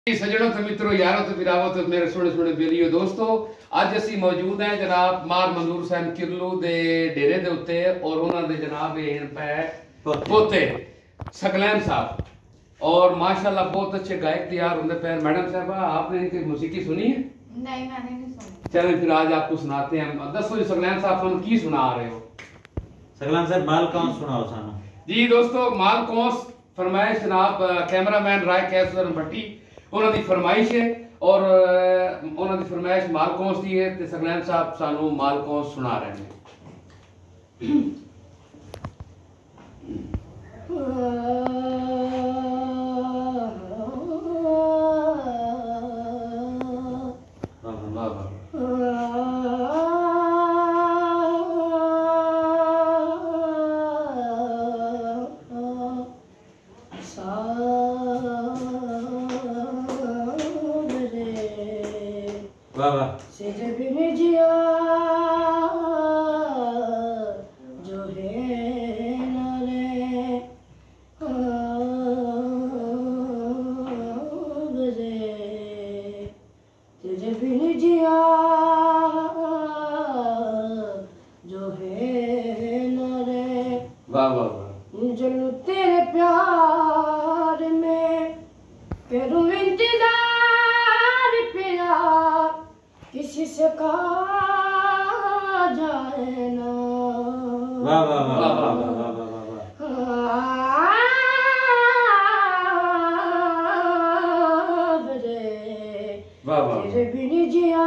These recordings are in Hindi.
सजनों तो मित्रों यारों तो बिरावो तो मेरे सोने बेलियो दोस्तों ਅੱਜ ਅਸੀਂ मौजूद हैं जनाब मार मंजूर साहब किरलू दे डेरे दे उत्ते और उन्हां दे जनाब हैं पे पोते सकलैन साहब और माशाल्लाह बहुत अच्छे गायक तैयार होंगे पे। मैडम साहब आपने इनकी मौसीकी सुनी है? नहीं मैंने नहीं सुनी। चलें फिर आज आपको सुनाते हैं। दसो जी सकलैन साहब तुम की सुना रहे हो? सकलैन साहब माल कौन सुनाओ सानू? जी दोस्तों माल कौन फरमाइश जनाब कैमरामैन राय कैसर भट्टी उन्होंने दी फरमाइश है और उन्होंने दी फरमाइश माल कौन दी है ते सकलैन साहब सानू माल कौन सुना रहे हैं। वाह से जब जिया जो है नारे बजे से जब जिया जो है नारे वाह वाह वाह जलू तेरे प्यार में करूं इंतजार पिया किसी से कहा जाए ना। वाह वाह वाह वाह वाह वाह वाह वाह तेरे बिन जिया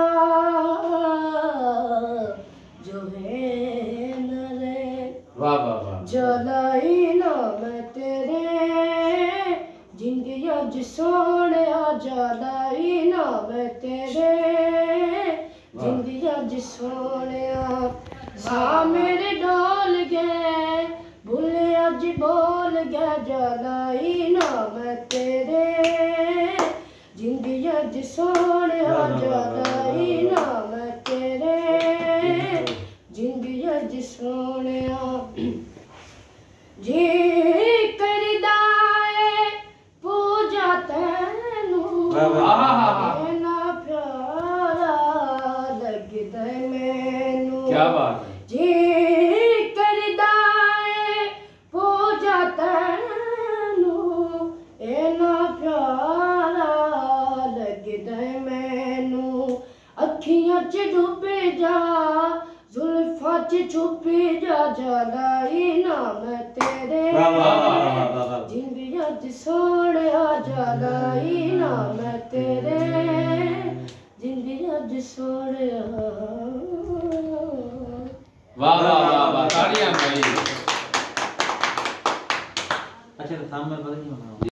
जो है न रे। वाह वाह वाह जलाई ना मैं तेरे जिंदिया सोने जलाई ना मैं तेरे जिंदिया सोने हाँ मेरे डोल गए भूले अज बोल गया जलाई ना मैं तेरे जिंदिया सोने जलाई ना मैं तेरे जिंदिया सोने जी करदा है पूजा तेनू ना प्यारा लगदा मैनू। क्या बात है जी करदा है पूजा तेनू ना प्यारा लगदा मैनू। अखियां च डुबे जा जुल्फां च छुपे जा जलाई ना मैं तेरे जिंदिया सोने जलाई ना मैं तेरे जिंदिया सोने। वाह वाह वाह तालियां भाई। अच्छा तो सामने बदल नहीं होना।